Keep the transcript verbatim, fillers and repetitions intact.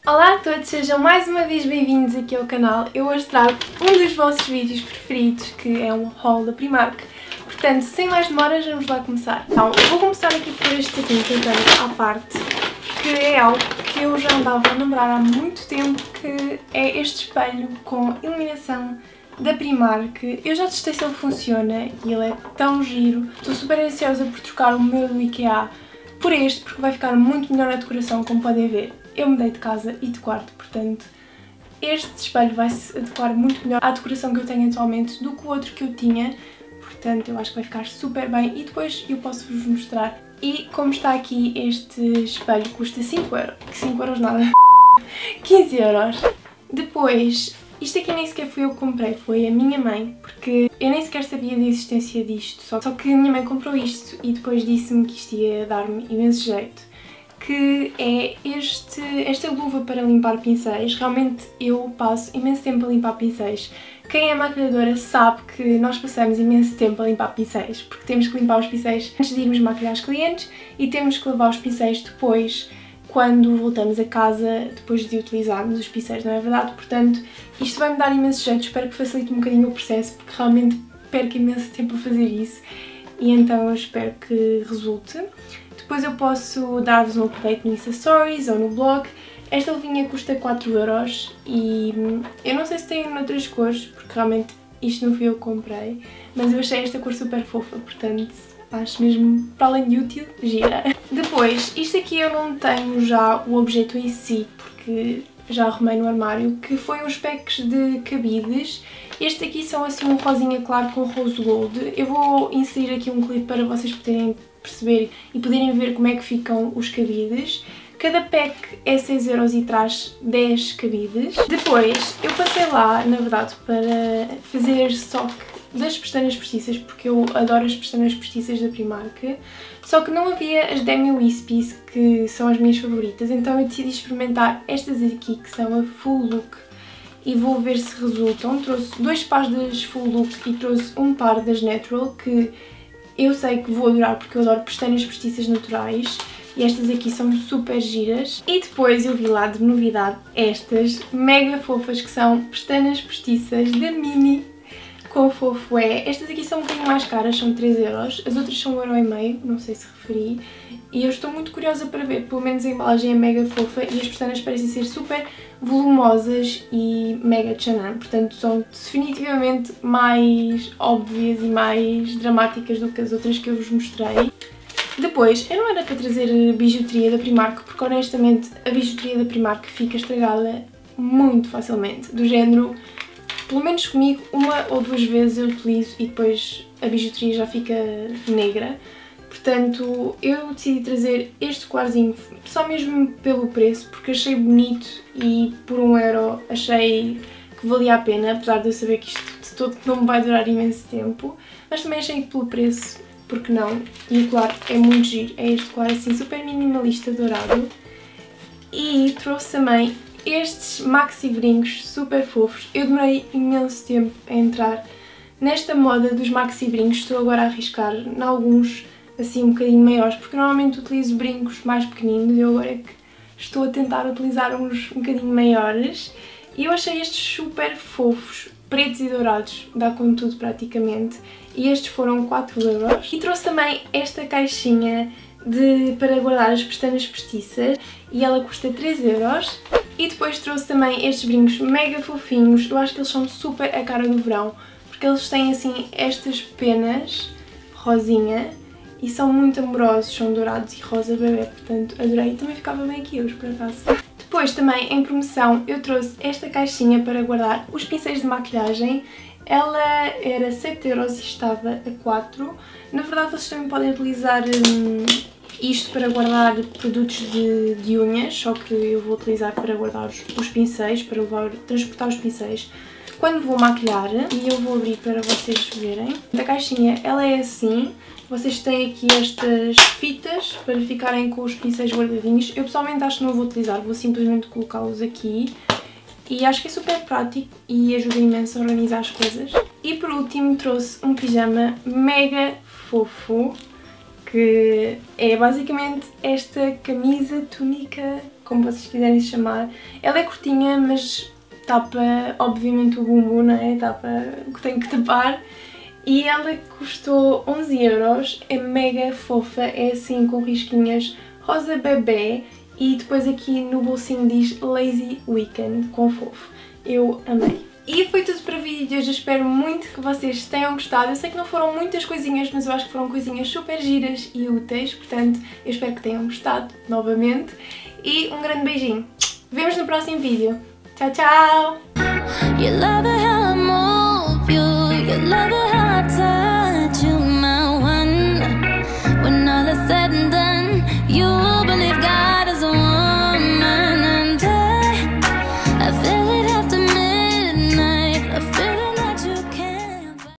Olá a todos, sejam mais uma vez bem-vindos aqui ao canal. Eu hoje trago um dos vossos vídeos preferidos, que é um haul da Primark. Portanto, sem mais demoras, vamos lá começar. Então, eu vou começar aqui por este saquinho que eu tenho à parte, que é algo que eu já andava a namorar há muito tempo, que é este espelho com iluminação da Primark. Eu já testei se ele funciona e ele é tão giro. Estou super ansiosa por trocar o meu do IKEA por este, porque vai ficar muito melhor na decoração, como podem ver. Eu mudei de casa e de quarto, portanto este espelho vai se adequar muito melhor à decoração que eu tenho atualmente do que o outro que eu tinha. Portanto, eu acho que vai ficar super bem e depois eu posso-vos mostrar. E como está aqui, este espelho custa cinco euros. cinco euros nada. quinze euros. Depois, isto aqui nem sequer fui eu que comprei, foi a minha mãe, porque eu nem sequer sabia da existência disto. Só, só que a minha mãe comprou isto e depois disse-me que isto ia dar-me imenso jeito. Que é este, esta luva para limpar pincéis. Realmente eu passo imenso tempo a limpar pincéis. Quem é maquilhadora sabe que nós passamos imenso tempo a limpar pincéis, porque temos que limpar os pincéis antes de irmos maquilhar os clientes e temos que lavar os pincéis depois, quando voltamos a casa, depois de utilizarmos os pincéis, não é verdade? Portanto, isto vai-me dar imenso jeito, espero que facilite um bocadinho o processo, porque realmente perco imenso tempo a fazer isso e então eu espero que resulte. Depois eu posso dar-vos um update no Insta Stories ou no blog. Esta luvinha custa quatro euros e eu não sei se tem noutras cores, porque realmente isto não fui eu que comprei, mas eu achei esta cor super fofa, portanto acho mesmo, para além de útil, gira. Depois, isto aqui eu não tenho já o objeto em si, porque já arrumei no armário, que foi uns packs de cabides. Este aqui são assim um rosinha claro com rose gold. Eu vou inserir aqui um clipe para vocês poderem perceber e poderem ver como é que ficam os cabides. Cada pack é seis euros e traz dez cabides. Depois, eu passei lá, na verdade, para fazer estoque das pestanas postiças, porque eu adoro as pestanas postiças da Primark. Só que não havia as Demi Wispies, que são as minhas favoritas, então eu decidi experimentar estas aqui, que são a Full Look, e vou ver se resultam. Trouxe dois pares das Full Look e trouxe um par das Natural, que eu sei que vou adorar porque eu adoro pestanas postiças naturais e estas aqui são super giras. E depois eu vi lá de novidade estas mega fofas que são pestanas postiças da Mini. Quão fofo é! Estas aqui são um bocadinho mais caras, são três euros, as outras são um euro e meio, não sei se referi. E eu estou muito curiosa para ver, pelo menos a embalagem é mega fofa e as pestanas parecem ser super volumosas e mega chanan, portanto são definitivamente mais óbvias e mais dramáticas do que as outras que eu vos mostrei. Depois, eu não era para trazer bijuteria da Primark, porque honestamente a bijuteria da Primark fica estragada muito facilmente, do género, pelo menos comigo, uma ou duas vezes eu utilizo e depois a bijuteria já fica negra. Portanto, eu decidi trazer este colarzinho só mesmo pelo preço, porque achei bonito e por um euro achei que valia a pena, apesar de eu saber que isto de todo não me vai durar imenso tempo. Mas também achei que pelo preço, porque não? E o colar é muito giro, é este colar assim super minimalista dourado. E trouxe também estes maxi brincos super fofos. Eu demorei imenso tempo a entrar nesta moda dos maxi brincos, estou agora a arriscar em alguns assim um bocadinho maiores, porque normalmente utilizo brincos mais pequeninos e eu agora é que estou a tentar utilizar uns um bocadinho maiores. E eu achei estes super fofos, pretos e dourados, dá com tudo praticamente, e estes foram quatro euros. E trouxe também esta caixinha de, para guardar as pestanas postiças e ela custa três euros. E depois trouxe também estes brincos mega fofinhos, eu acho que eles são super a cara do verão, porque eles têm assim estas penas rosinha e são muito amorosos, são dourados e rosa bebê, portanto adorei. Também ficava bem aqui hoje, por acaso. Depois também em promoção eu trouxe esta caixinha para guardar os pincéis de maquilhagem. Ela era sete euros e estava a quatro. Na verdade vocês também podem utilizar hum, isto para guardar produtos de, de unhas, só que eu vou utilizar para guardar os, os pincéis, para levar, transportar os pincéis quando vou maquilhar, e eu vou abrir para vocês verem. A caixinha ela é assim, vocês têm aqui estas fitas para ficarem com os pincéis guardadinhos. Eu pessoalmente acho que não vou utilizar, vou simplesmente colocá-los aqui. E acho que é super prático e ajuda imenso a organizar as coisas. E por último trouxe um pijama mega fofo, que é basicamente esta camisa túnica como vocês quiserem chamar. Ela é curtinha, mas tapa obviamente o bumbum, não é? Tapa o que tem que tapar. E ela custou onze euros, é mega fofa, é assim com risquinhas rosa bebê e depois aqui no bolsinho diz Lazy Weekend com fofo. Eu amei. E foi tudo para o vídeo de hoje, eu espero muito que vocês tenham gostado. Eu sei que não foram muitas coisinhas, mas eu acho que foram coisinhas super giras e úteis, portanto eu espero que tenham gostado novamente. E um grande beijinho. Vemos no próximo vídeo. Tchau, tchau!